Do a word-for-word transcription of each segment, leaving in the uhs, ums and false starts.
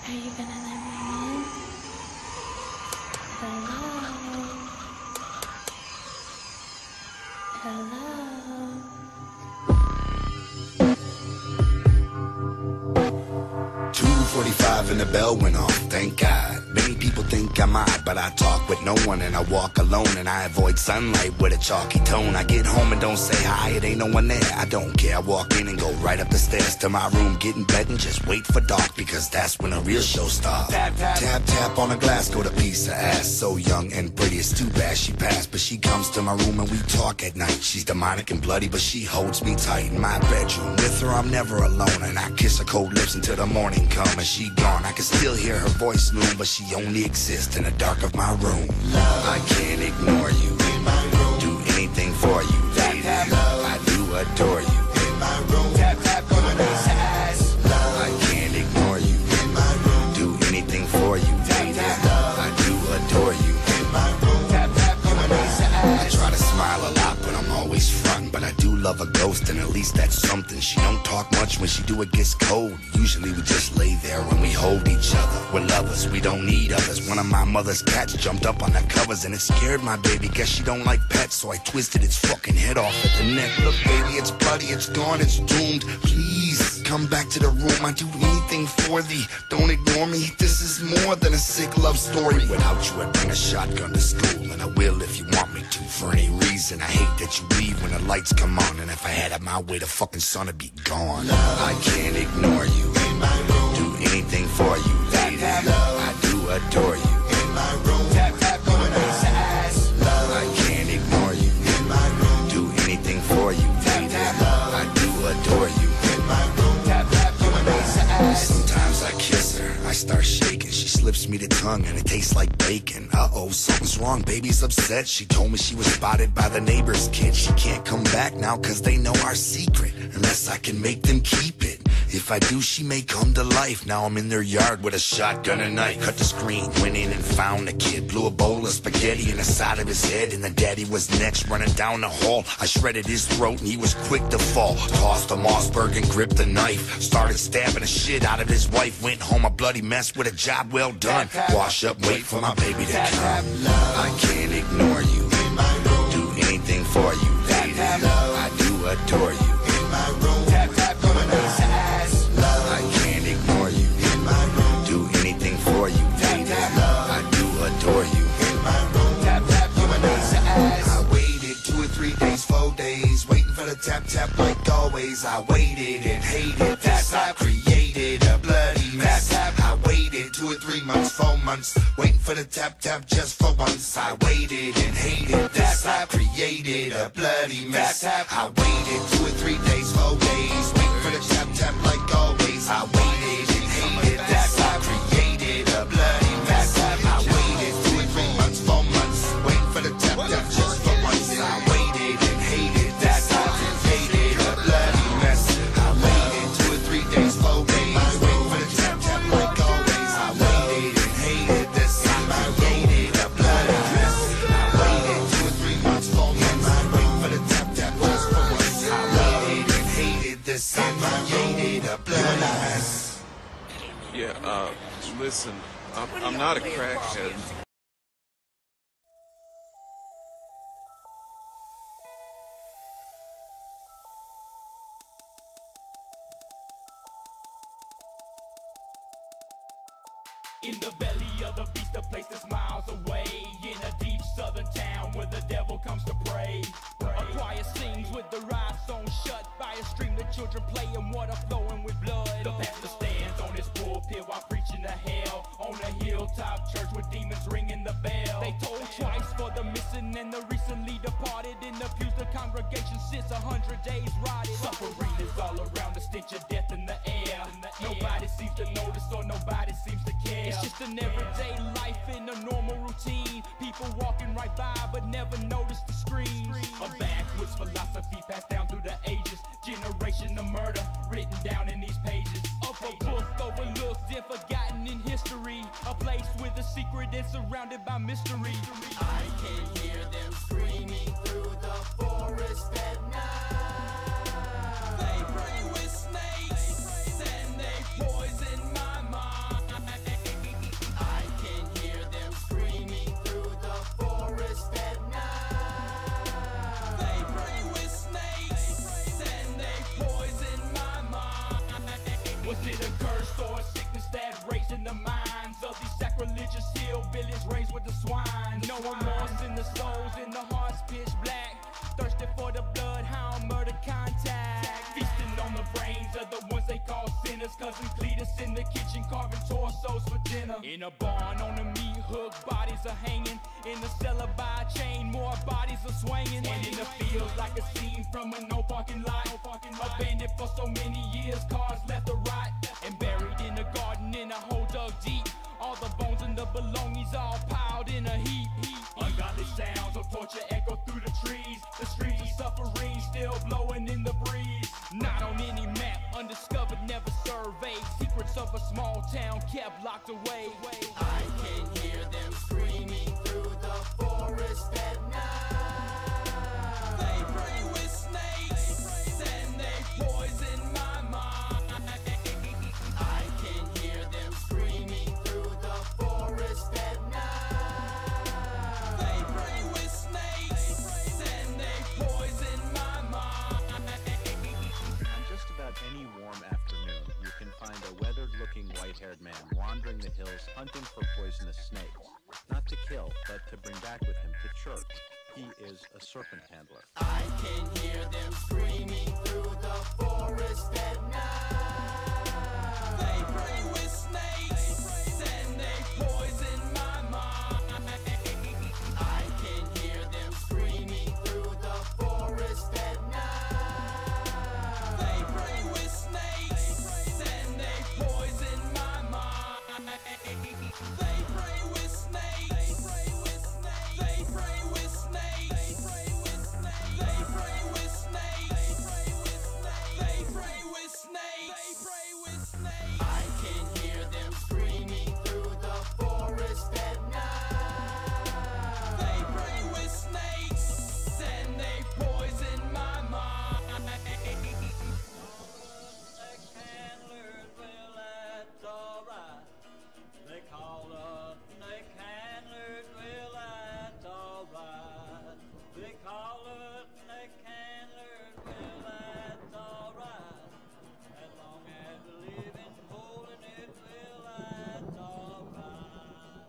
Are you gonna let me in? Hello? Hello? two forty-five and the bell went off, thank God. Many people think I'm odd, but I talk with no one and I walk alone and I avoid sunlight with a chalky tone. I get home and don't say hi, it ain't no one there. I don't care, I walk in and go right up the stairs to my room, get in bed and just wait for dark, because that's when a real show starts. Tap, tap, tap, tap on the glass, go to piece of ass. So young and pretty, it's too bad she passed, but she comes to my room and we talk at night. She's demonic and bloody, but she holds me tight in my bedroom. With her I'm never alone, and I kiss her cold lips until the morning come and she gone. I can still hear her voice loom, but she only exists in the dark of my room. Love, I can't ignore you. In my room, do anything for you, lady. Tap, tap, I do adore you. In my room, tap tap on my ass. Love, I can't ignore you. In my room, do anything for you, lady. Love, I do adore you. In my room, tap tap on my ass. I try to smile a lot, but I'm always frontin'. But I do love a ghost, and at least that's something. She don't talk much, when she do it gets cold. Usually we just lay there when we hold each other. We're lovers, we don't need others. One of my mother's cats jumped up on the covers and it scared my baby. Guess she don't like pets, so I twisted its fucking head off at the neck. Look baby, it's bloody, it's gone, it's doomed. Please, come back to the room, I do anything for thee. Don't ignore me, this is more than a sick love story. Without you I'd bring a shotgun to school, and I will if you want me to. For any reason, I hate that you leave when the lights come on, and if I had it my way, the fucking sun would be gone. Love, I can't ignore you. In my room, do anything for you, lady. Tap, love, I do adore you. In my room, tap tap on my ass. Love, I can't ignore you. In my room, do anything for you, lady. Tap, love, I do adore you. In my room, tap tap on my ass. Sometimes I kiss her, I start shaking. She slips me the tongue and it tastes like bacon. Uh-oh, something's wrong, baby's upset. She told me she was spotted by the neighbor's kid. She can't come back now cause they know our secret, unless I can make them keep it. If I do, she may come to life. Now I'm in their yard with a shotgun and knife. Cut the screen, went in and found the kid. Blew a bowl of spaghetti in the side of his head, and the daddy was next, running down the hall. I shredded his throat and he was quick to fall. Tossed a Mossberg and gripped the knife. Started stabbing the shit out of his wife. Went home a bloody mess with a job well done. Wash up, wait for my baby to come. I can't ignore you. Do anything for you, lady. I do adore you. In my room, tap tap on my ass. Love, I can't ignore you. In my room, do anything for you, lady. Love, I do adore you. In my room, tap tap on my ass. I waited two or three days, four days, waiting for the tap tap like always. I waited and hated this. I created a bloody mess. I waited two or three months, four months, waiting for the tap tap just for once. I waited and hated this. I created a bloody mess. I waited two or three days, four days, waiting for the tap tap like always. I waited and hated this. I created a bloody mess. I waited two or three months, four months, waiting for the tap tap just for once. I waited and hated this. I created a bloody mess. I waited two or three days, four days, waiting for the tap tap like always. I waited and hated this. I created a bloody mess. I waited two or three months, four months, waiting for the tap tap just for once. I waited and hated this. I created a bloody mess. Yeah, uh, listen, I'm, I'm not a crackhead. In the belly of the beast, a place that's miles away, in a deep southern town where the devil comes to pray. A choir sings with the ride sewn shut by a stream that children play and water flowing with blood. The pastor stands on his pulpit while preaching to hell on a hilltop church with demons ringing the bell. They told twice for the missing and the recently departed. In the pews the congregation sits a hundred days rotted. Suffering is all around, the stench of death in the air. Nobody seems to notice or nobody seems to care. It's just an everyday life in a normal routine. People walking right by but never notice the screens. A backwoods philosophy passed down through the ages. Generation of murder written down in these pages. Of a book overlooked and forgotten in history. A place with a secret and surrounded by mystery. I can hear them screaming through the forest at night. They pray with snakes and they poison my mind. Shayla's cousin Cletus in the kitchen carving torsos for dinner. In a barn on a meat hook, bodies are hanging. In the cellar by a chain, more bodies are swinging. And in the fields like a scene from a no parking lot. Abandoned for so many years, cars left to rot. And buried in the garden in a hole dug deep. All the bones and the belongings all piled in a heap. Ungodly sounds of torture echo through the trees. The streets of suffering still blowing in the breeze. Not on any map, undiscovered, never surveyed. Secrets of a small town kept locked away. I can hear them screaming through the forest at night. They pray with snakes and they poison my mind. I can hear them screaming through the forest at night. They pray with snakes and they poison my mind. On just about any warm afternoon, you can find a weathered-looking white-haired man wandering the hills hunting for poisonous snakes. Not to kill, but to bring back with him to church. He is a serpent handler. I can hear them screaming through the forest at night. They pray with snakes and they poison my mind. I can hear them screaming through the forest at night. They pray with snakes and they poison my mind. They pray with snakes. They pray with snakes. They pray with snakes. They pray with snakes. I can hear them screaming through the forest at night. They pray with snakes and they poison my mind. Handlers, well, that's alright. They call us snake handlers, well, that's alright. They call us snake handlers, well, that's alright. As long as we live in holiness, well, that's alright.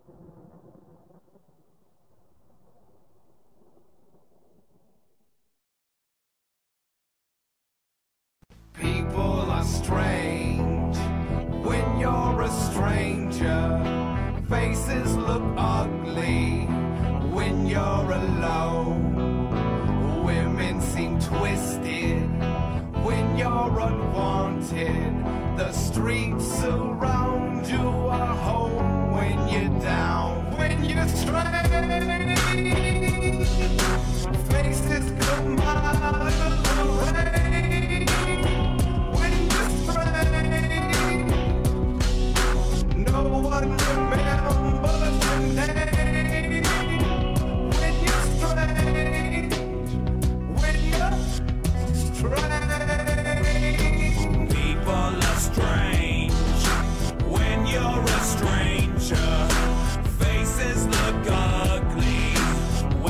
People are strange when you're a stranger. Faces look ugly when you're alone. Women seem twisted when you're unwanted. The streets surround you, a home when you're down. When you're strange, faces come out of the rain. When you're strange, no one remembers your name. When you're strange, when you're strange. People are strange when you're a stranger. Faces look ugly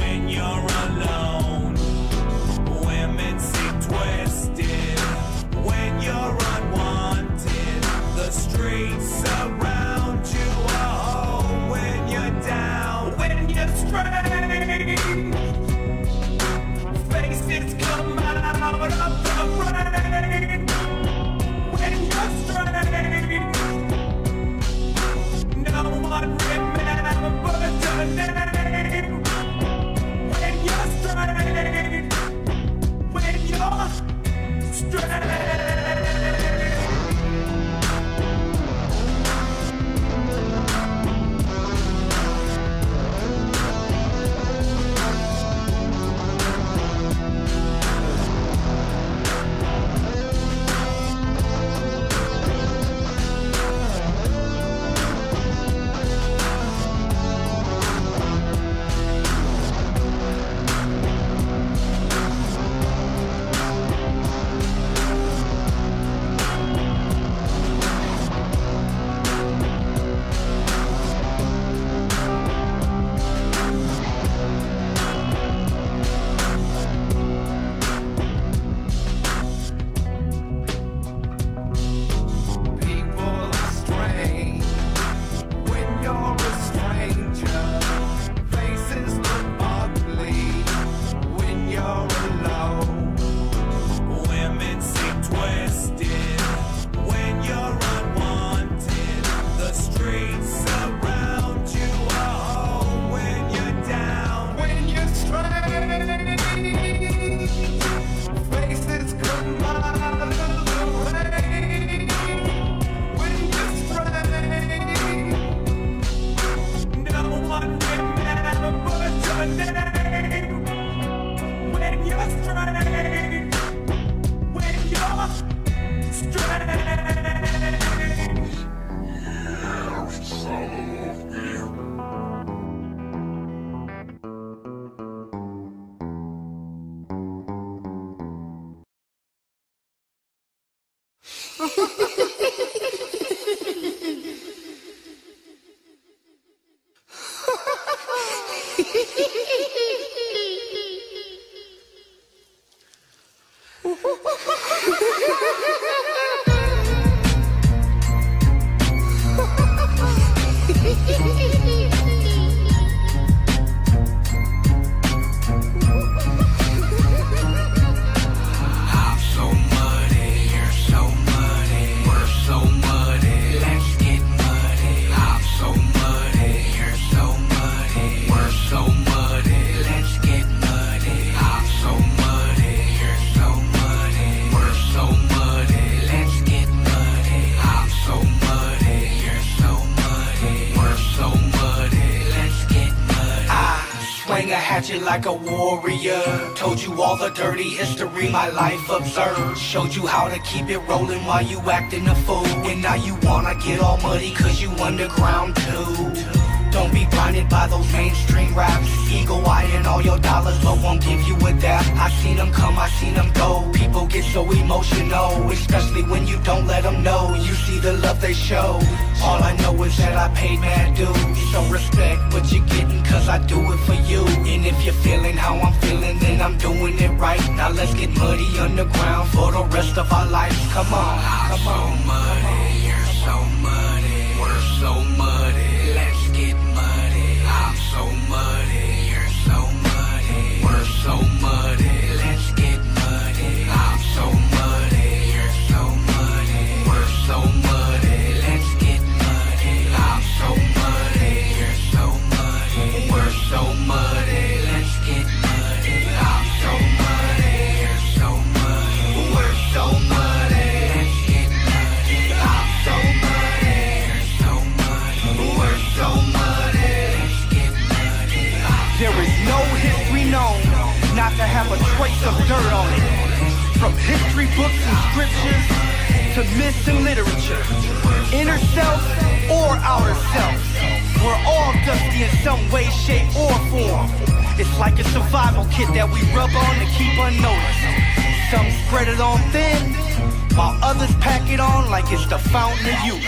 Like a warrior, told you all the dirty history my life observed, showed you how to keep it rolling while you acting a fool, and now you wanna get all muddy cause you underground too. Don't be blinded by those mainstream raps, eagle eyeing all your dollars but won't give you a dap. I seen them come, I seen them go, people get so emotional, especially when you don't let them know you see the love they show. All I know is that I paid mad dues, so respect what you're getting cause I do it for you. And if you're feeling how I'm feeling, then I'm doing it right. Now let's get muddy underground for the rest of our lives. Come on, come on. So muddy, you're so muddy, we're so muddy. Let's get muddy. I'm so muddy, you're so muddy, we're so muddy. Let's get muddy. I'm so muddy, you're so muddy, we're so muddy. Let's get muddy. I'm so muddy, you're so muddy, we're so muddy. Let's get muddy. I'm so muddy, you're so muddy, we're so muddy. Let's get muddy. I'm so muddy, you're so muddy, we're so muddy. Let's get muddy. There is no history known not to have a trace of dirt on it. From history books and scriptures to myths and literature, inner self or outer self, we're all dusty in some way, shape, or form. It's like a survival kit that we rub on to keep unnoticed. Some spread it on thin, while others pack it on like it's the fountain of youth.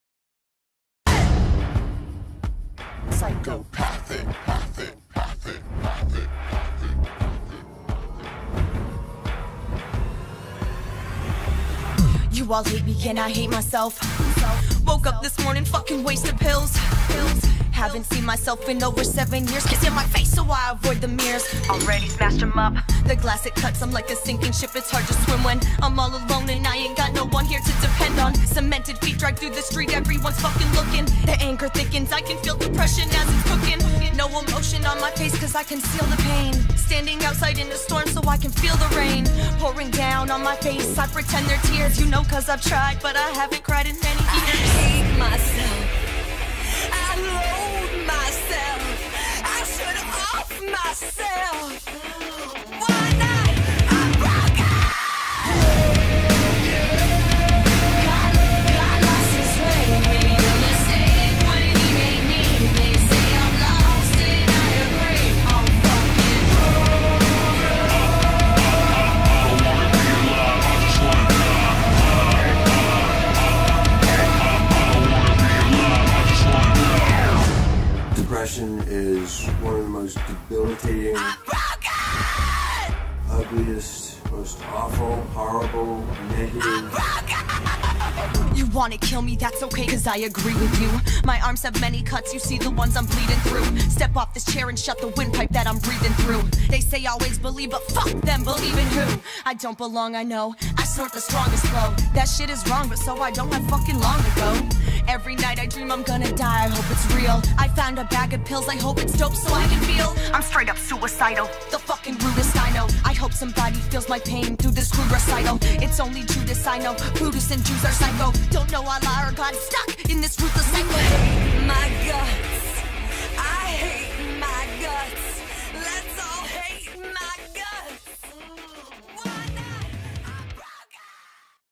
Psychopathic, pathic, pathic, pathic. You all hate me and I hate myself. Woke up this morning fucking wasted pills. Haven't seen myself in over seven years. Kissing my face so I avoid the mirrors. Already smashed them up. The glass it cuts, I'm like a sinking ship. It's hard to swim when I'm all alone and I ain't got no one here to depend on. Cemented feet drag through the street, everyone's fucking looking. The anger thickens, I can feel depression as it's cooking. No emotion on my face cause I conceal the pain. Standing outside in the storm so I can feel the rain pouring down on my face. I pretend they're tears, you know cause I've tried, but I haven't cried in many years. I hate myself, I loathe myself, I should off myself. Why not? I'm broken. God, God lost his way, made a mistake when he made me. They say I'm lost and I agree. I'm fucking Depression is one of the most debilitating, ugliest, most awful, horrible, negative. You wanna kill me, that's okay, cause I agree with you. My arms have many cuts, you see the ones I'm bleeding through. Step off this chair and shut the windpipe that I'm breathing through. They say always believe, but fuck them, believe in who? I don't belong, I know, I snort the strongest flow. That shit is wrong, but so I don't have fucking long to go. Every night I dream I'm gonna die, I hope it's real. I found a bag of pills, I hope it's dope so I can feel I'm straight up suicidal, the fucking rudest I know. I hope somebody feels my pain through this crude recital. It's only Judas I know, Buddhists and Jews are psycho. Don't know Allah or God, stuck in this ruthless cycle. My guts, I hate my guts.